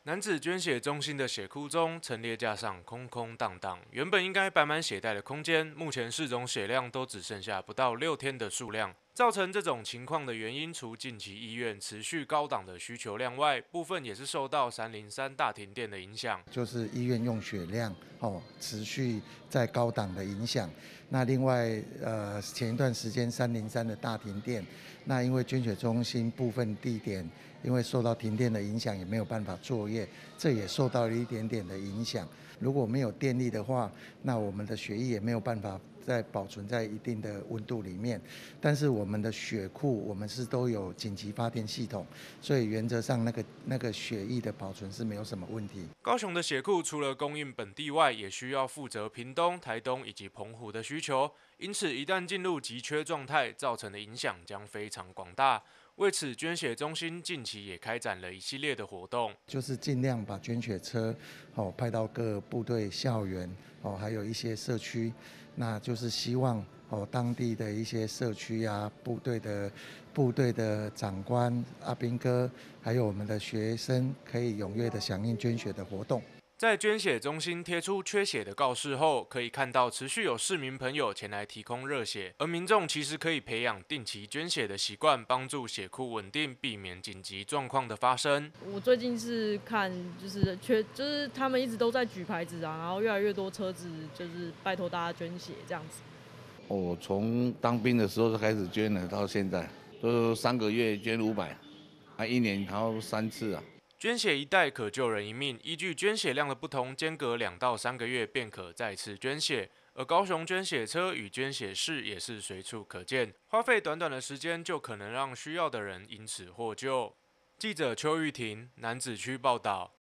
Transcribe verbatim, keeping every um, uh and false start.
男子捐血中心的血库中，陈列架上空空荡荡，原本应该摆满血袋的空间，目前市总血量都只剩下不到六天的数量。造成这种情况的原因，除近期医院持续高档的需求量外，部分也是受到三零三大停电的影响。 就是医院用血量哦持续在高档的影响。那另外呃前一段时间三零三的大停电，那因为捐血中心部分地点因为受到停电的影响，也没有办法作业，这也受到了一点点的影响。如果没有电力的话，那我们的血液也没有办法再保存在一定的温度里面。但是我们的血库我们是都有紧急发电系统，所以原则上那个那个血液的保存是没有什么问题。 高雄的血库除了供应本地外，也需要负责屏东、台东以及澎湖的需求，因此一旦进入急缺状态，造成的影响将非常广大。为此，捐血中心近期也开展了一系列的活动， 就是尽量把捐血车哦派到各部队校园哦，还有一些社区，那就是希望哦当地的一些社区啊、部队的部队的长官、阿兵哥，还有我们的学生，可以踊跃的响应捐血的活动。 在捐血中心贴出缺血的告示后，可以看到持续有市民朋友前来提供热血，而民众其实可以培养定期捐血的习惯，帮助血库稳定，避免紧急状况的发生。 我最近是看，就是缺，就是他们一直都在举牌子啊，然后越来越多车子就是拜托大家捐血这样子。 我从当兵的时候就开始捐了，到现在都三个月捐五百，啊，一年然后三次啊。 捐血一袋可救人一命，依据捐血量的不同，间隔两到三个月便可再次捐血。而高雄捐血车与捐血室也是随处可见，花费短短的时间就可能让需要的人因此获救。记者邱玉婷，楠梓区报道。